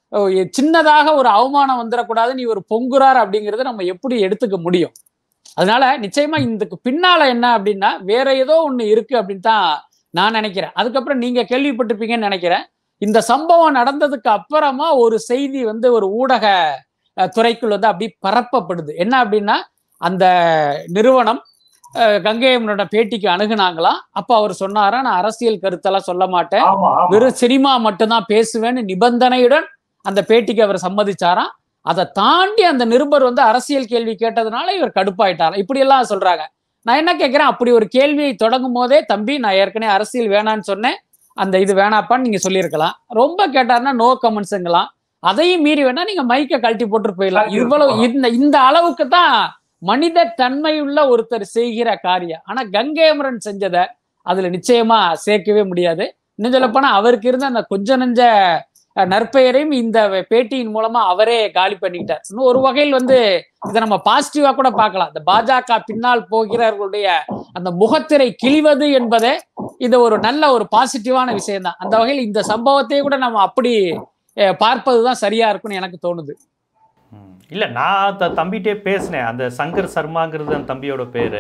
சின்னதாக ஒரு அவமானம் வந்துடக்கூடாது, நீ ஒரு பொங்குறார் அப்படிங்கிறத நம்ம எப்படி எடுத்துக்க முடியும்? அதனால நிச்சயமா இதுக்கு பின்னால என்ன அப்படின்னா வேற ஏதோ ஒண்ணு இருக்கு அப்படின்னு தான் நான் நினைக்கிறேன். அதுக்கப்புறம் நீங்க கேள்விப்பட்டிருப்பீங்கன்னு நினைக்கிறேன், இந்த சம்பவம் நடந்ததுக்கு அப்புறமா ஒரு செய்தி வந்து ஒரு ஊடக துறைக்குள் வந்து அப்படி பரப்பப்படுது. என்ன அப்படின்னா, அந்த நிறுவனம் கங்கையம்மனோட பேட்டிக்கு அணுகுனாங்களாம். அப்ப அவர் சொன்னாரா, நான் அரசியல் கருத்தெல்லாம் சொல்ல மாட்டேன், ஆமா ஆமா வெறும் சினிமா மட்டும்தான் பேசுவேன்னு நிபந்தனையுடன் அந்த பேட்டிக்கு அவர் சம்மதிச்சாராம். அதை தாண்டி அந்த நிருபர் வந்து அரசியல் கேள்வி கேட்டதுனால இவர் கடுப்பாயிட்டாராம். இப்படி எல்லாம் சொல்றாங்க. நான் என்ன கேட்கிறேன், அப்படி ஒரு கேள்வியை தொடங்கும் போதே, தம்பி நான் ஏற்கனவே அரசியல் வேணான்னு சொன்னேன், அந்த இது வேணாப்பான்னு நீங்க சொல்லியிருக்கலாம். ரொம்ப கேட்டாருன்னா நோ கமெண்ட்ஸுங்களாம். அதையும் மீறி வேணா நீங்க மைக்கை கழட்டி போட்டு போயிடலாம். இவ்வளவு இந்த அளவுக்கு தான் மனித தன்மையுள்ள ஒருத்தர் செய்கிற காரியம். ஆனா கங்கையமரன் செஞ்சதை அதுல நிச்சயமா சேர்க்கவே முடியாது. இன்னும் சொல்ல போனா அவருக்கு இருந்த அந்த கொஞ்ச நெஞ்ச நற்பெயரையும் இந்த பேட்டியின் மூலமா அவரே காலி பண்ணிக்கிட்டார். இன்னும் ஒரு வகையில் வந்து இதை நம்ம பாசிட்டிவா கூட பார்க்கலாம். இந்த பாஜக பின்னால் போகிறவர்களுடைய அந்த முகத்திரை கிழிவது என்பதே இது ஒரு நல்ல ஒரு பாசிட்டிவான விஷயம் தான். அந்த வகையில் இந்த சம்பவத்தை கூட நம்ம அப்படி பார்ப்பதுதான் சரியா இருக்கும்னு எனக்கு தோணுது. இல்லை, நான் தம்பிகிட்டே பேசினேன். அந்த சங்கர் சர்மாங்கிறது அந்த தம்பியோட பேர்.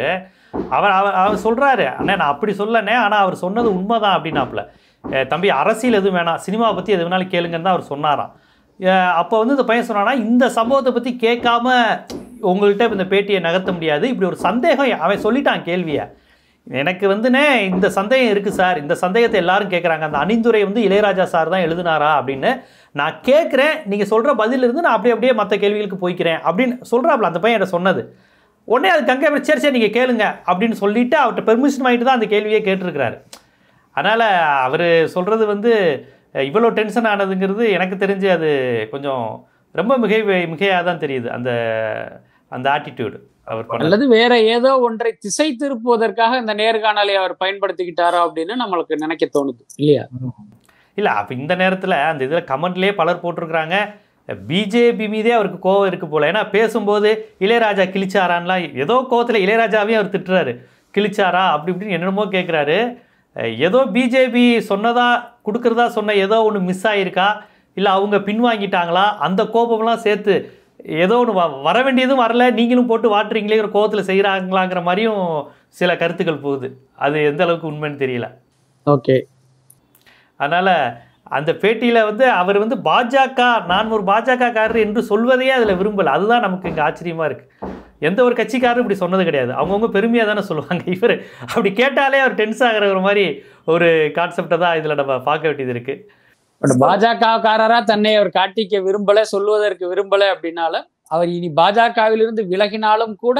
அவர் சொல்கிறாரு, அண்ணே நான் அப்படி சொல்லனே, ஆனால் அவர் சொன்னது உண்மைதான் அப்படின்னாப்புல. தம்பி அரசியல் எதுவும் வேணாம், சினிமாவை பற்றி எது வேணாலும் கேளுங்கன்னு தான் அவர் சொன்னாராம். அப்போ வந்து இந்த பையன் சொன்னானா, இந்த சம்பவத்தை பற்றி கேட்காம உங்கள்கிட்ட இந்த பேட்டியை நகர்த்த முடியாது. இப்படி ஒரு சந்தேகம் அவன் சொல்லிட்டான் கேள்வியை. எனக்கு வந்துனே இந்த சந்தேகம் இருக்குது சார், இந்த சந்தேகத்தை எல்லாரும் கேட்குறாங்க, அந்த அணிந்துரை வந்து இளையராஜா சார் தான் எழுதினாரா அப்படின்னு நான் கேட்குறேன், நீங்கள் சொல்கிற பதிலிருந்து நான் அப்படியே மற்ற கேள்விகளுக்கு போய்க்கிறேன் அப்படின்னு சொல்கிறாப்புல அந்த பையன் சொன்னது. உடனே அது கங்கை சரி நீங்கள் கேளுங்க அப்படின்னு சொல்லிவிட்டு அவர்கிட்ட பெர்மிஷன் வாங்கிட்டு தான் அந்த கேள்வியே கேட்டிருக்கிறாரு. அதனால் அவர் சொல்கிறது வந்து இவ்வளோ டென்ஷன் ஆனதுங்கிறது எனக்கு தெரிஞ்சு அது கொஞ்சம் ரொம்ப மிகையாக தான் தெரியுது. அந்த ஆட்டிடியூடு அவர் அல்லது வேற ஏதோ ஒன்றை திசை திருப்புவதற்காக இந்த நேர்காணலை அவர் பயன்படுத்திக்கிட்டாரோ அப்படின்னு நம்மளுக்கு நினைக்க தோணுது இல்லையா? இல்லை, அப்போ இந்த நேரத்தில் அந்த இதில் கமெண்ட்லேயே பலர் போட்டிருக்கிறாங்க, பிஜேபி மீதே அவருக்கு கோவம் இருக்குது போல். ஏன்னா பேசும்போது இளையராஜா கிழிச்சாரான்லாம் ஏதோ கோவத்தில் இளையராஜாவையும் அவர் திட்டுறாரு, கிழிச்சாரா அப்படி இப்படின்னு என்னென்னமோ கேட்குறாரு. ஏதோ பிஜேபி சொன்னதா கொடுக்குறதா சொன்ன ஏதோ ஒன்று மிஸ் ஆகிருக்கா, இல்லை அவங்க பின்வாங்கிட்டாங்களா, அந்த கோபம்லாம் சேர்த்து ஏதோ ஒன்று வர வேண்டியதும் வரல, நீங்களும் போட்டு வாட்டுறீங்களேங்கிற கோபத்தில் செய்கிறாங்களாங்கிற மாதிரியும் சில கருத்துக்கள் போகுது. அது எந்த அளவுக்கு உண்மைன்னு தெரியல. ஓகே, அதனால் அந்த பேட்டியில் வந்து அவர் வந்து பாஜக, நான் ஒரு பாஜகக்காரர் என்று சொல்வதையே அதில் விரும்பலை. அதுதான் நமக்கு இங்கே ஆச்சரியமாக இருக்குது. எந்த ஒரு கட்சிக்காரரும் இப்படி சொன்னது கிடையாது. அவங்கவுங்க பெருமையாக தானே சொல்லுவாங்க. இவர் அப்படி கேட்டாலே அவர் டென்ஸ் ஆகிற ஒரு மாதிரி ஒரு கான்செப்டை தான் இதில் நம்ம பார்க்க வேண்டியது இருக்குது. பாஜகக்காரரா தன்னை அவர் காட்டிக்க விரும்பலை, சொல்வதற்கு விரும்பலை அப்படின்னாலும் அவர் இனி பாஜகவிலிருந்து விலகினாலும் கூட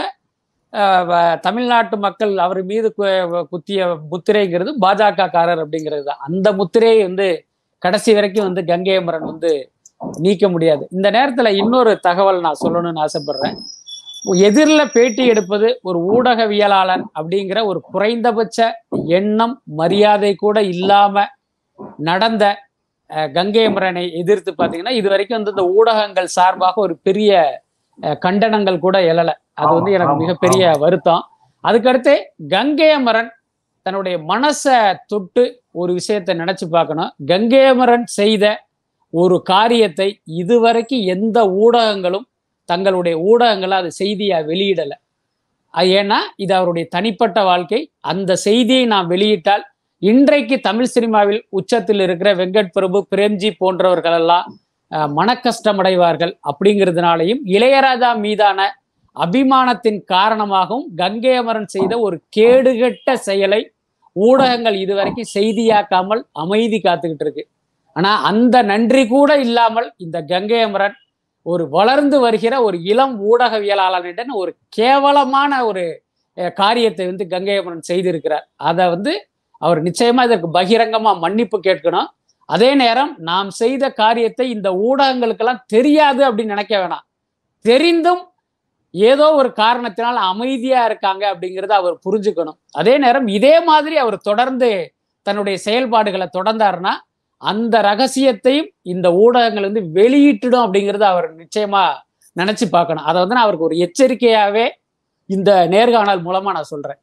தமிழ்நாட்டு மக்கள் அவர் மீது குத்திய முத்திரைங்கிறது பாஜக காரர் அப்படிங்கிறது தான். அந்த முத்திரையை வந்து கடைசி வரைக்கும் வந்து கங்கையமரன் வந்து நீக்க முடியாது. இந்த நேரத்துல இன்னொரு தகவல் நான் சொல்லணும்னு ஆசைப்படுறேன். எதிரில் பேட்டி எடுப்பது ஒரு ஊடகவியலாளர் அப்படிங்கிற ஒரு குறைந்தபட்ச எண்ணம் மரியாதை கூட இல்லாம நடந்த கங்கையமரனை எதிர்த்து பார்த்தீங்கன்னா இது வரைக்கும் வந்து இந்த ஊடகங்கள் சார்பாக ஒரு பெரிய கண்டனங்கள் கூட எழலை. அது வந்து எனக்கு மிகப்பெரிய வருத்தம். அதுக்கடுத்து கங்கையமரன் தன்னுடைய மனசை தொட்டு ஒரு விஷயத்தை நினைச்சு பார்க்கணும். கங்கையமரன் செய்த ஒரு காரியத்தை இதுவரைக்கும் எந்த ஊடகங்களும் தங்களுடைய ஊடகங்களை அது செய்தியா வெளியிடலை. ஏன்னா இது அவருடைய தனிப்பட்ட வாழ்க்கை. அந்த செய்தியை நாம் வெளியிட்டால் இன்றைக்கு தமிழ் சினிமாவில் உச்சத்தில் இருக்கிற வெங்கட் பிரபு, பிரேம்ஜி போன்றவர்கள் எல்லாம் மனக்கஷ்டம் அடைவார்கள். அப்படிங்கிறதுனாலையும் இளையராஜா மீதான அபிமானத்தின் காரணமாகவும் கங்கையமரன் செய்த ஒரு கேடுகட்ட செயலை ஊடகங்கள் இதுவரைக்கும் செய்தியாக்காமல் அமைதி காத்துக்கிட்டு இருக்கு. ஆனா அந்த நன்றி கூட இல்லாமல் இந்த கங்கையமரன் ஒரு வளர்ந்து வருகிற ஒரு இளம் ஊடகவியலாளரிடம் ஒரு கேவலமான ஒரு காரியத்தை வந்து கங்கையமரன் செய்திருக்கிறார். அதை வந்து அவர் நிச்சயமா இதற்கு பகிரங்கமா மன்னிப்பு கேட்கணும். அதே நேரம் நாம் செய்த காரியத்தை இந்த ஊடகங்களுக்கெல்லாம் தெரியாது அப்படின்னு நினைக்க வேணாம். தெரிந்தும் ஏதோ ஒரு காரணத்தினால் அமைதியா இருக்காங்க அப்படிங்கிறத அவர் புரிஞ்சுக்கணும். அதே நேரம் இதே மாதிரி அவர் தொடர்ந்து தன்னுடைய செயல்பாடுகளை தொடர்ந்தாருன்னா அந்த ரகசியத்தையும் இந்த ஊடகங்கள் வந்து வெளியிட்டுடும் அப்படிங்கிறத அவர் நிச்சயமா நினைச்சு பார்க்கணும். அதை வந்து நான் அவருக்கு ஒரு எச்சரிக்கையாவே இந்த நேர்காணல் மூலமா நான் சொல்றேன்.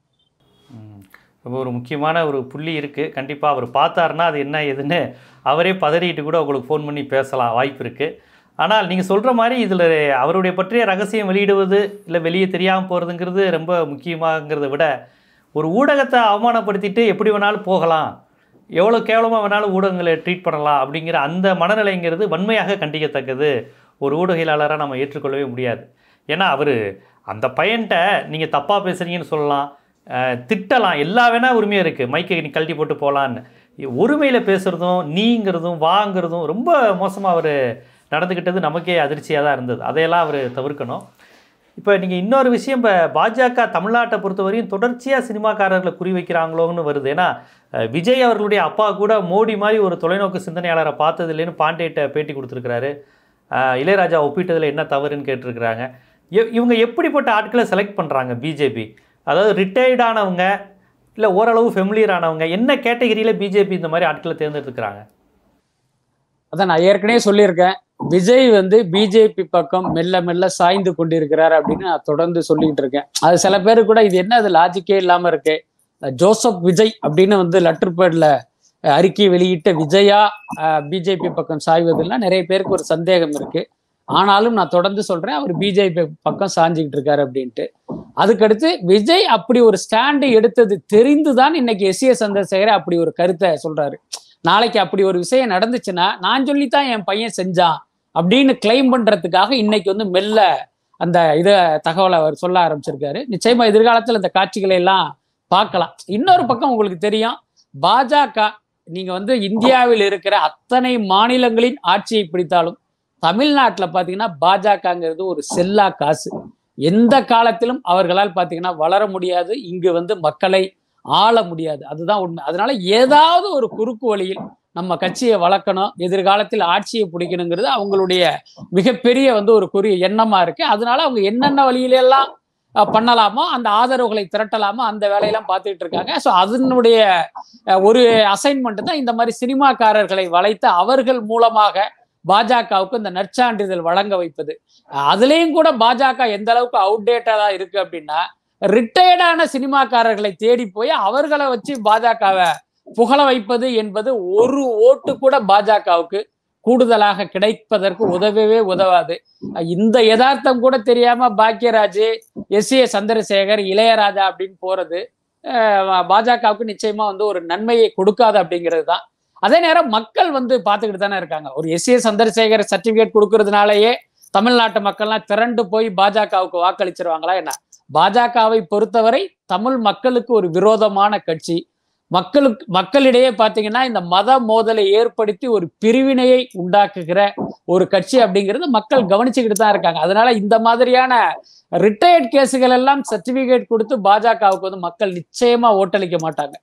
ரொம்ப ஒரு முக்கியமான ஒரு புள்ளி இருக்குது. கண்டிப்பாக அவர் பார்த்தாருன்னா அது என்ன ஏதுன்னு அவரே பதறிட்டு கூட உங்களுக்கு ஃபோன் பண்ணி பேசலாம், வாய்ப்பு இருக்குது. ஆனால் நீங்கள் சொல்கிற மாதிரி இதில் அவருடைய பற்றிய ரகசியம் வெளியிடுவது இல்லை வெளியே தெரியாமல் போகிறதுங்கிறது ரொம்ப முக்கியமாகங்கிறத விட ஒரு ஊடகத்தை அவமானப்படுத்திட்டு எப்படி வேணாலும் போகலாம், எவ்வளோ கேவலமாக வேணாலும் ஊடகங்களை ட்ரீட் பண்ணலாம் அப்படிங்கிற அந்த மனநிலைங்கிறது வன்மையாக கண்டிக்கத்தக்கது. ஒரு ஊடகவியலாளராக நம்ம ஏற்றுக்கொள்ளவே முடியாது. ஏன்னா அவர் அந்த பையன்கிட்ட நீங்கள் தப்பாக பேசுகிறீங்கன்னு சொல்லலாம், திட்டலாம், எல்லா வேணால் உரிமையாக இருக்குது, மைக்கை நீ கழட்டி போட்டு போகலான்னு. ஒருமையில் பேசுகிறதும் நீங்கிறதும் வாங்கிறதும் ரொம்ப மோசமாக அவர் நடந்துக்கிட்டது நமக்கே அதிர்ச்சியாக தான் இருந்தது. அதையெல்லாம் அவர் தவிர்க்கணும். இப்போ நீங்கள் இன்னொரு விஷயம், இப்போ பாஜக தமிழ்நாட்டை பொறுத்தவரையும் தொடர்ச்சியாக சினிமாக்காரர்களை குறிவைக்கிறாங்களோன்னு வருது. ஏன்னா விஜய் அவர்களுடைய அப்பா கூட மோடி மாதிரி ஒரு தொலைநோக்கு சிந்தனையாளரை பார்த்தது இல்லைன்னு பாண்டேட்ட பேட்டி கொடுத்துருக்கிறாரு. இளையராஜா ஒப்பிட்டதில் என்ன தவறுன்னு கேட்டிருக்கிறாங்க. இவங்க எப்படிப்பட்ட ஆட்களை செலக்ட் பண்ணுறாங்க பிஜேபி? அதாவது ரிட்டையர்டானவங்க இல்லை ஓரளவு ஃபெமிலியர் ஆனவங்க, என்ன கேட்டகரியில் பிஜேபி இந்த மாதிரி ஆட்களை தேர்ந்தெடுத்துக்கிறாங்க? அதான் நான் ஏற்கனவே சொல்லியிருக்கேன், விஜய் வந்து பிஜேபி பக்கம் மெல்ல மெல்ல சாய்ந்து கொண்டிருக்கிறார் அப்படின்னு நான் தொடர்ந்து சொல்லிட்டு இருக்கேன். அது சில பேரு கூட இது என்ன, அது லாஜிக்கே இல்லாம இருக்கு, ஜோசப் விஜய் அப்படின்னு வந்து லெட்டர் பேட்ல அறிக்கை வெளியிட்ட விஜயா பிஜேபி பக்கம் சாய்வதெல்லாம் நிறைய பேருக்கு ஒரு சந்தேகம் இருக்கு. ஆனாலும் நான் தொடர்ந்து சொல்றேன், அவர் பிஜேபி பக்கம் சாஞ்சிக்கிட்டு இருக்காரு அப்படின்ட்டு. அதுக்கடுத்து விஜய் அப்படி ஒரு ஸ்டாண்டு எடுத்தது தெரிந்துதான் இன்னைக்கு எஸ் சந்திரசேகர் அப்படி ஒரு கருத்தை சொல்றாரு. நாளைக்கு அப்படி ஒரு விஷயம் நடந்துச்சுன்னா நான் சொல்லித்தான் என் பையன் செஞ்சான் அப்படின்னு கிளைம் பண்றதுக்காக இன்னைக்கு வந்து மெல்ல அந்த தகவலை அவர் சொல்ல ஆரம்பிச்சிருக்காரு. நிச்சயமா எதிர்காலத்தில் இந்த காட்சிகளை எல்லாம் பார்க்கலாம். இன்னொரு பக்கம் உங்களுக்கு தெரியும், பாஜக நீங்க வந்து இந்தியாவில் இருக்கிற அத்தனை மாநிலங்களின் ஆட்சியை பிடித்தாலும் தமிழ்நாட்டில் பார்த்தீங்கன்னா பாஜகங்கிறது ஒரு செல்லா காசு. எந்த காலத்திலும் அவர்களால் பார்த்தீங்கன்னா வளர முடியாது, இங்கு வந்து மக்களை ஆள முடியாது. அதுதான் உண்மை. அதனால ஏதாவது ஒரு குறுக்கு வழியில் நம்ம கட்சியை வளர்க்கணும், எதிர்காலத்தில் ஆட்சியை பிடிக்கணுங்கிறது அவங்களுடைய மிகப்பெரிய வந்து ஒரு குறி எண்ணமா இருக்கு. அதனால அவங்க என்னென்ன வழியிலெல்லாம் பண்ணலாமோ, அந்த ஆதரவுகளை திரட்டலாமோ அந்த வேலையெல்லாம் பார்த்துட்டு இருக்காங்க. ஸோ அதனுடைய ஒரு அசைன்மெண்ட் தான் இந்த மாதிரி சினிமாக்காரர்களை வளைத்து அவர்கள் மூலமாக பாஜகவுக்கு இந்த நற்சான்றிதழ் வழங்க வைப்பது. அதுலேயும் கூட பாஜக எந்த அளவுக்கு அவுடேட்டடா இருக்கு அப்படின்னா, ரிட்டையர்டான சினிமாக்காரர்களை தேடி போய் அவர்களை வச்சு பாஜகவை புகழ வைப்பது என்பது ஒரு ஓட்டு கூட பாஜகவுக்கு கூடுதலாக கிடைப்பதற்கு உதவவே உதவாது. இந்த யதார்த்தம் கூட தெரியாம பாக்யராஜ், எஸ் சந்திரசேகர், இளையராஜா அப்படின்னு போறது பாஜகவுக்கு நிச்சயமா வந்து ஒரு நன்மையை கொடுக்காது அப்படிங்கிறது தான். அதே நேரம் மக்கள் வந்து பார்த்துக்கிட்டு தானே இருக்காங்க. ஒரு எஸ் சந்திரசேகர் சர்டிபிகேட் கொடுக்கறதுனாலயே தமிழ்நாட்டு மக்கள்லாம் திரண்டு போய் பாஜகவுக்கு வாக்களிச்சிருவாங்களா என்ன? பாஜகவை பொறுத்தவரை தமிழ் மக்களுக்கு ஒரு விரோதமான கட்சி. மக்களிடையே பார்த்தீங்கன்னா இந்த மத மோதலை ஏற்படுத்தி ஒரு பிரிவினையை உண்டாக்குகிற ஒரு கட்சி அப்படிங்கிறது மக்கள் கவனிச்சுக்கிட்டு தான் இருக்காங்க. அதனால இந்த மாதிரியான ரிட்டையர்ட் கேஸுகள் எல்லாம் சர்டிபிகேட் கொடுத்து பாஜகவுக்கு வந்து மக்கள் நிச்சயமா ஓட்டளிக்க மாட்டாங்க.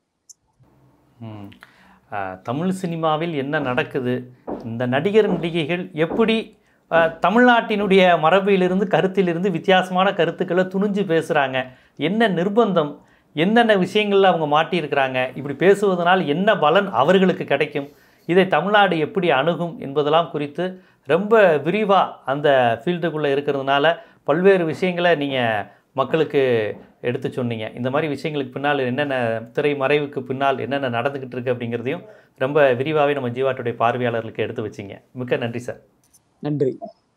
தமிழ் சினிமாவில் என்ன நடக்குது, இந்த நடிகர் நடிகைகள் எப்படி தமிழ்நாட்டினுடைய மரபிலிருந்து கருத்திலிருந்து வித்தியாசமான கருத்துக்களை துணிஞ்சு பேசுகிறாங்க, என்ன நிர்பந்தம், என்னென்ன விஷயங்களில் அவங்க மாட்டியிருக்கிறாங்க, இப்படி பேசுவதனால் என்ன பலன் அவர்களுக்கு கிடைக்கும், இதை தமிழ்நாடு எப்படி அணுகும் என்பதெல்லாம் குறித்து ரொம்ப விரிவாக அந்த ஃபீல்டுக்குள்ளே இருக்கிறதுனால பல்வேறு விஷயங்களை நீங்கள் மக்களுக்கு எடுத்து சொன்னீங்க. இந்த மாதிரி விஷயங்களுக்கு பின்னால் என்னென்ன திரை மறைவுக்கு பின்னால் என்னென்ன நடந்துக்கிட்டு இருக்குது அப்படிங்கிறதையும் ரொம்ப விரிவாகவே நம்ம ஜீவா டுடே பார்வையாளர்களுக்கு எடுத்து வச்சிங்க. மிக்க நன்றி சார். நன்றி.